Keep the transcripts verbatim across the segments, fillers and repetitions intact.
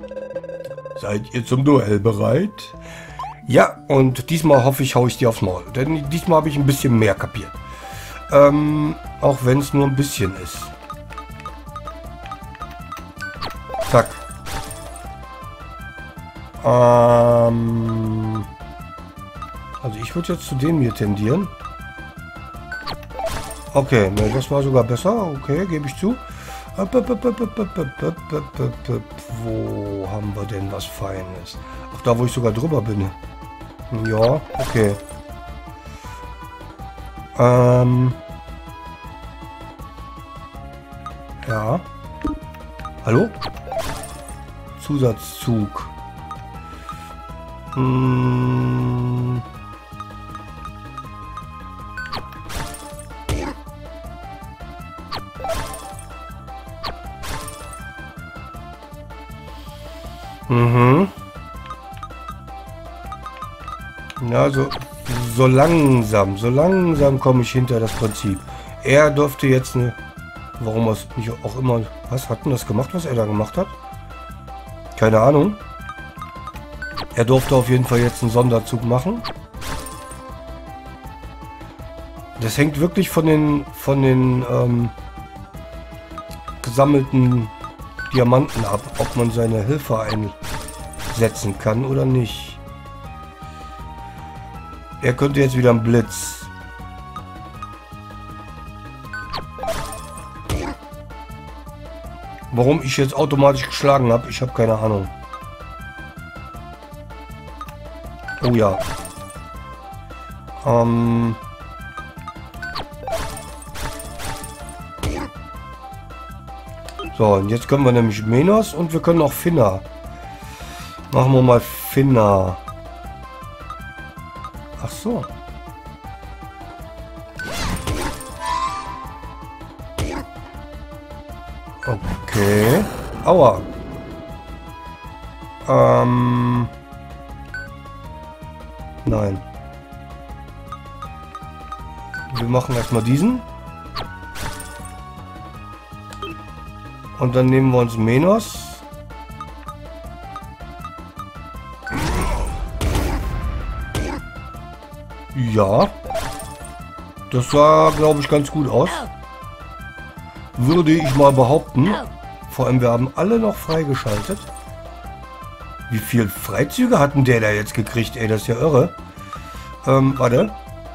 Seid ihr zum Duell bereit? Ja, und diesmal hoffe ich, hau ich dir aufs Maul. Denn diesmal habe ich ein bisschen mehr kapiert. Ähm, auch wenn es nur ein bisschen ist. Zack. Ähm, also ich würde jetzt zu dem hier tendieren. Okay, ne, das war sogar besser. Okay, gebe ich zu. Wo haben wir denn was Feines? Ach, da wo ich sogar drüber bin. Ja, okay. Ähm. Ja. Hallo? Zusatzzug. Hm. Mhm. Ja, so, so langsam, so langsam komme ich hinter das Prinzip. Er durfte jetzt eine... Warum er es nicht auch immer... Was hat denn das gemacht, was er da gemacht hat? Keine Ahnung. Er durfte auf jeden Fall jetzt einen Sonderzug machen. Das hängt wirklich von den, von den ähm, gesammelten Diamanten ab, ob man seine Hilfe einsetzen kann oder nicht. Er könnte jetzt wieder einen Blitz. Warum ich jetzt automatisch geschlagen habe, ich habe keine Ahnung. Oh ja. Ähm... So, und jetzt können wir nämlich Menos und wir können auch Finna. Machen wir mal Finna. Ach so. Okay. Aua. Ähm. Nein. Wir machen erstmal diesen. Und dann nehmen wir uns Menos. Ja. Das sah, glaube ich, ganz gut aus. Würde ich mal behaupten. Vor allem, wir haben alle noch freigeschaltet. Wie viel Freizüge hatten der da jetzt gekriegt? Ey, das ist ja irre. Ähm, warte.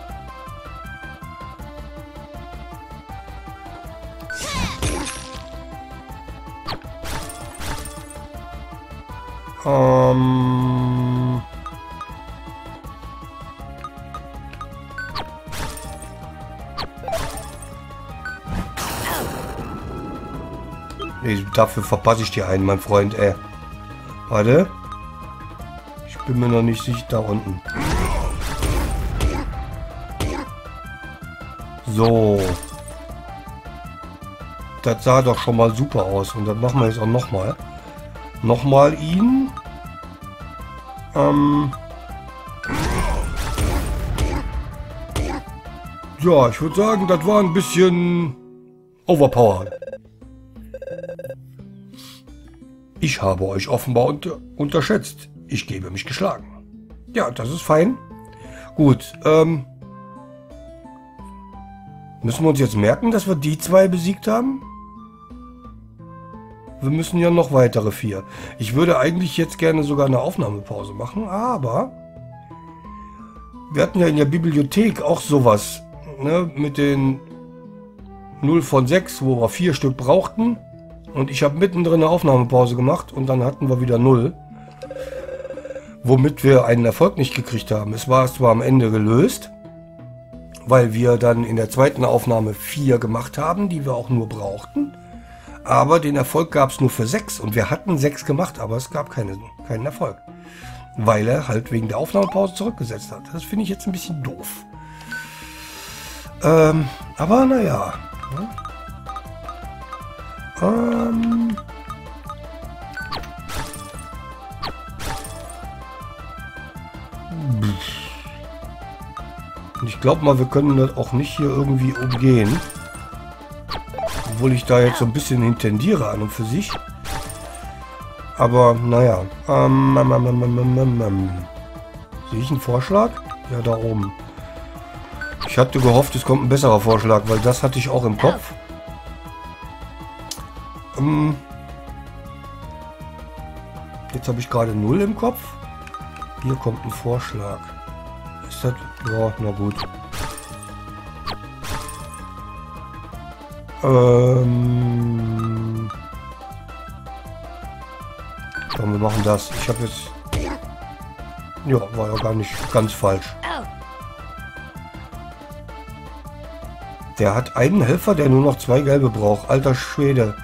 Ähm... Nee, dafür verpasse ich dir einen, mein Freund, ey. Warte. Ich bin mir noch nicht sicher, da unten. So. Das sah doch schon mal super aus. Und dann machen wir jetzt auch nochmal. Nochmal ihn. Ähm. Ja, ich würde sagen, das war ein bisschen overpowered. Ich habe euch offenbar unter unterschätzt. Ich gebe mich geschlagen. Ja, das ist fein. Gut, ähm. Müssen wir uns jetzt merken, dass wir die zwei besiegt haben? Wir müssen ja noch weitere vier. Ich würde eigentlich jetzt gerne sogar eine Aufnahmepause machen, aber wir hatten ja in der Bibliothek auch sowas, ne, mit den null von sechs, wo wir vier Stück brauchten. Und ich habe mittendrin eine Aufnahmepause gemacht und dann hatten wir wieder null. Womit wir einen Erfolg nicht gekriegt haben. Es war zwar am Ende gelöst, weil wir dann in der zweiten Aufnahme vier gemacht haben, die wir auch nur brauchten. Aber den Erfolg gab es nur für sechs und wir hatten sechs gemacht, aber es gab keine, keinen Erfolg. Weil er halt wegen der Aufnahmepause zurückgesetzt hat. Das finde ich jetzt ein bisschen doof. Ähm, aber naja. Ne? Ähm... Und ich glaube mal, wir können das auch nicht hier irgendwie umgehen. Obwohl ich da jetzt so ein bisschen hin tendiere an und für sich. Aber naja. Ähm, ähm, ähm, ähm, ähm, ähm, ähm. Sehe ich einen Vorschlag? Ja, da oben. Ich hatte gehofft, es kommt ein besserer Vorschlag, weil das hatte ich auch im Kopf. Ähm, jetzt habe ich gerade null im Kopf. Hier kommt ein Vorschlag. Ist das? Ja, na gut. Ähm, komm, wir machen das. Ich habe jetzt... Ja, war ja gar nicht ganz falsch. Der hat einen Helfer, der nur noch zwei gelbe braucht. Alter Schwede.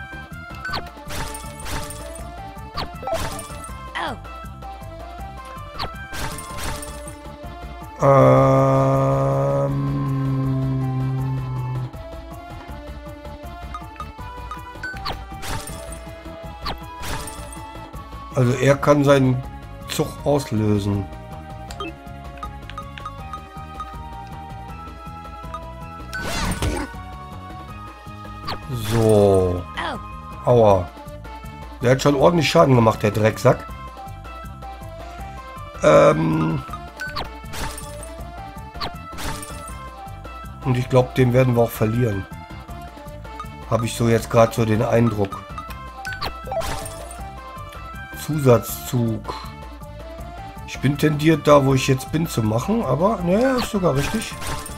Ähm... Also er kann seinen Zug auslösen. So. Aua. Der hat schon ordentlich Schaden gemacht, der Drecksack. Ähm... Und ich glaube, den werden wir auch verlieren. Habe ich so jetzt gerade so den Eindruck. Zusatzzug. Ich bin tendiert da, wo ich jetzt bin, zu machen, aber naja, ist sogar richtig.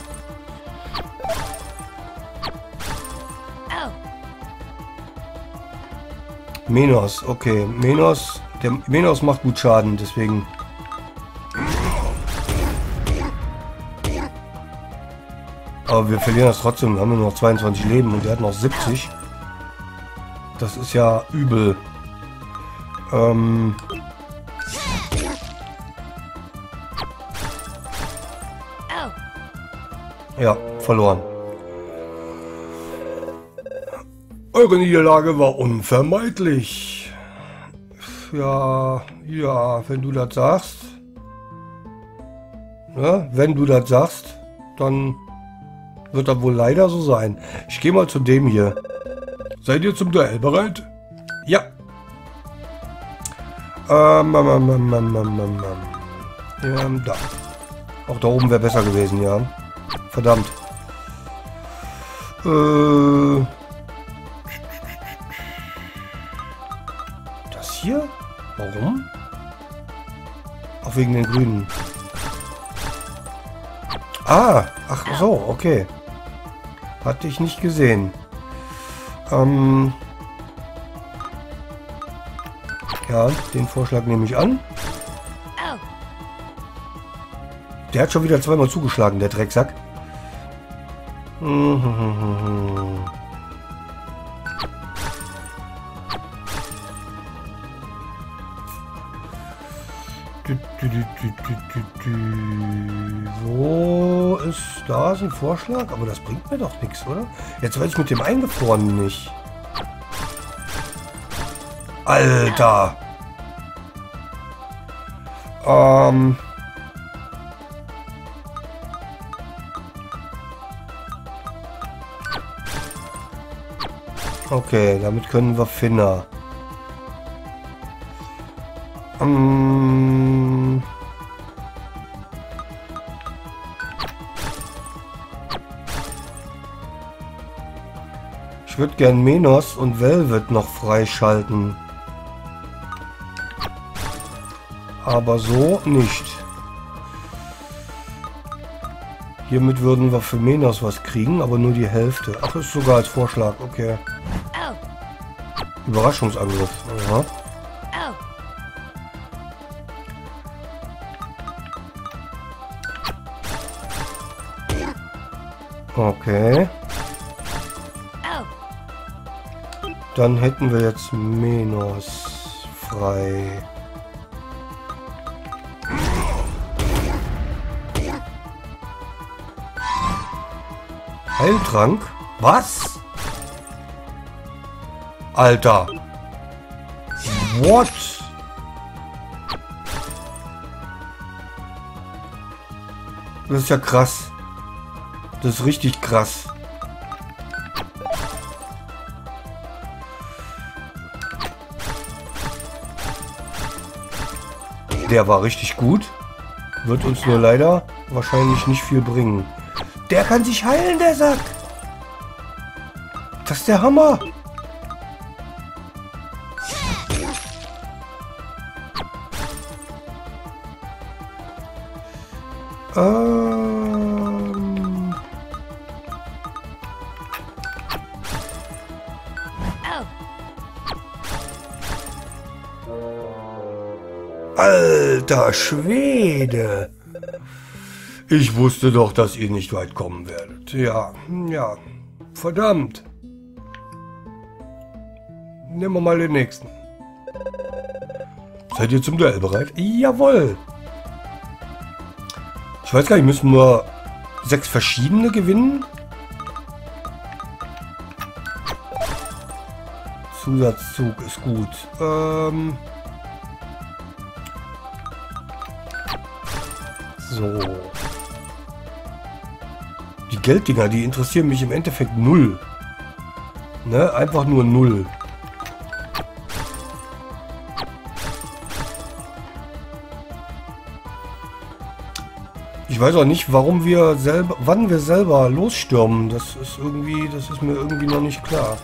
Menos, okay. Menos, der Menos macht gut Schaden, deswegen. Aber wir verlieren das trotzdem. Wir haben nur noch zweiundzwanzig Leben und der hat noch siebzig. Das ist ja übel. Ähm... Ja, verloren. Eure Niederlage war unvermeidlich. Ja, ja, wenn du das sagst. Ja, wenn du das sagst, dann wird das wohl leider so sein. Ich gehe mal zu dem hier. Seid ihr zum Duell bereit? Ja. Ähm, ähm, ähm, ähm, ähm, ähm, ähm, da. Auch da oben wäre besser gewesen, ja. Verdammt. Äh. Das hier? Warum? Auch wegen den Grünen. Ah, ach so, okay. Hatte ich nicht gesehen. Ähm. Ja, den Vorschlag nehme ich an. Der hat schon wieder zweimal zugeschlagen, der Drecksack. Wo ist... Da ist ein Vorschlag, aber das bringt mir doch nichts, oder? Jetzt weiß ich mit dem Eingefrorenen nicht. Alter! Ähm... Okay, damit können wir Finna. Ähm... Ich würde gern Menos und Velvet noch freischalten. Aber so nicht. Hiermit würden wir für Menos was kriegen, aber nur die Hälfte. Ach, ist sogar als Vorschlag, okay. Überraschungsangriff. Aha. Okay. Dann hätten wir jetzt Menos frei. Heiltrank? Was? Alter. What? Das ist ja krass. Das ist richtig krass. Der war richtig gut. Wird uns nur leider wahrscheinlich nicht viel bringen. Der kann sich heilen, der Sack. Das ist der Hammer. Ähm... Alter Schwede! Ich wusste doch, dass ihr nicht weit kommen werdet. Ja, ja. Verdammt. Nehmen wir mal den nächsten. Seid ihr zum Duell bereit? Jawohl! Ich weiß gar nicht, müssen nur sechs verschiedene gewinnen? Zusatzzug ist gut. Ähm... So. Die Gelddinger, die interessieren mich im Endeffekt null. Ne? Einfach nur null. Ich weiß auch nicht, warum wir selber, wann wir selber losstürmen. Das ist irgendwie, das ist mir irgendwie noch nicht klar.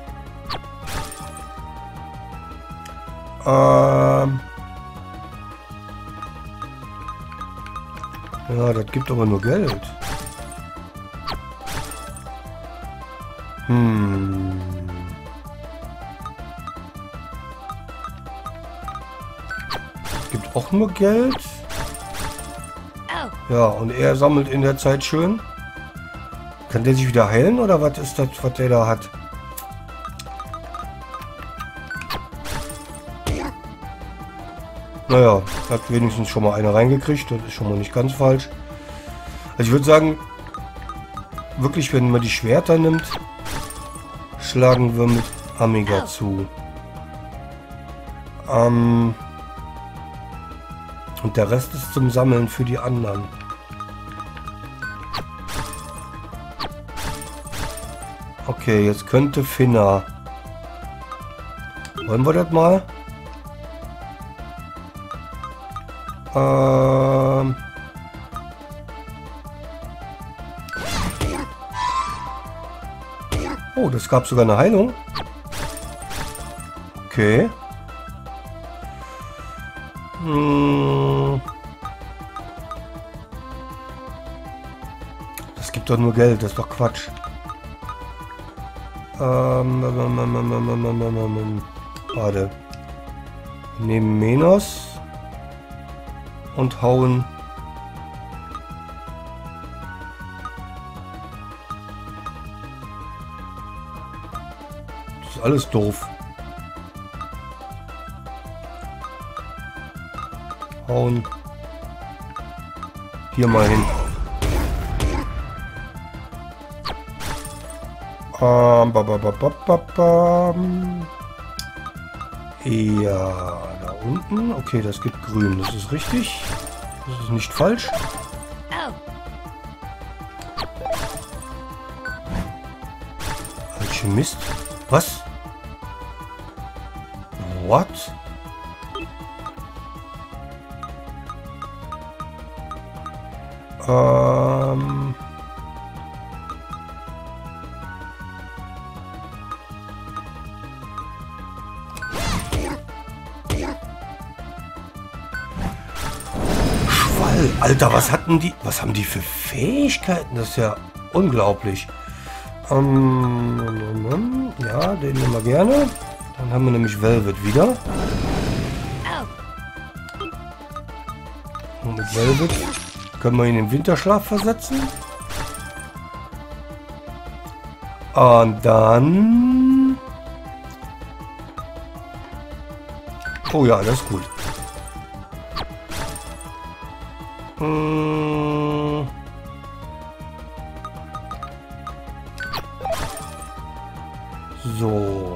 Ähm... Ja, das gibt aber nur Geld. Hm. Gibt auch nur Geld. Ja, und er sammelt in der Zeit schön. Kann der sich wieder heilen oder was ist das, was der da hat? Naja, hat wenigstens schon mal eine reingekriegt. Das ist schon mal nicht ganz falsch. Also ich würde sagen, wirklich, wenn man die Schwerter nimmt, schlagen wir mit Amiga zu. Ähm, und der Rest ist zum Sammeln für die anderen. Okay, jetzt könnte Finna. Wollen wir das mal? Ähm. Oh, das gab sogar eine Heilung. Okay. Hm. Das gibt doch nur Geld, das ist doch Quatsch. Ähm. Warte. Wir nehmen Menos. Und hauen das ist alles doof. Hauen hier mal hin. Ähm, ba, ba, ba, ba, ba, ba. Ja, da unten. Okay, das gibt grün. Das ist richtig. Das ist nicht falsch. Alchemist. Was? What? Ähm... Alter, was hatten die? Was haben die für Fähigkeiten? Das ist ja unglaublich. Ähm, ja, den nehmen wir gerne. Dann haben wir nämlich Velvet wieder. Und mit Velvet können wir ihn in den Winterschlaf versetzen. Und dann... Oh ja, das ist gut. Hm. So.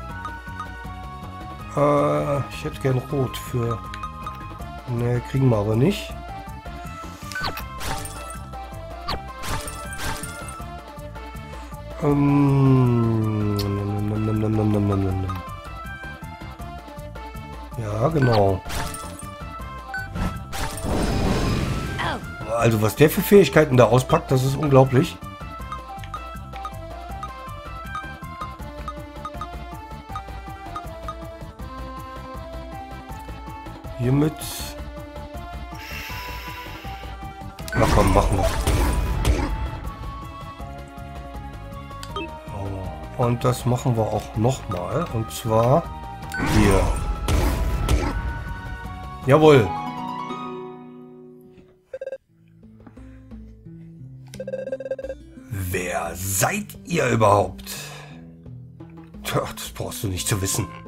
Äh, ich hätte gern Rot für... Ne, kriegen wir aber nicht. Ähm. Ja, genau. Also was der für Fähigkeiten da auspackt, das ist unglaublich. Hiermit... Na komm, machen wir. So. Und das machen wir auch nochmal. Und zwar hier. Jawohl. Wer seid ihr überhaupt? Tja, das brauchst du nicht zu wissen.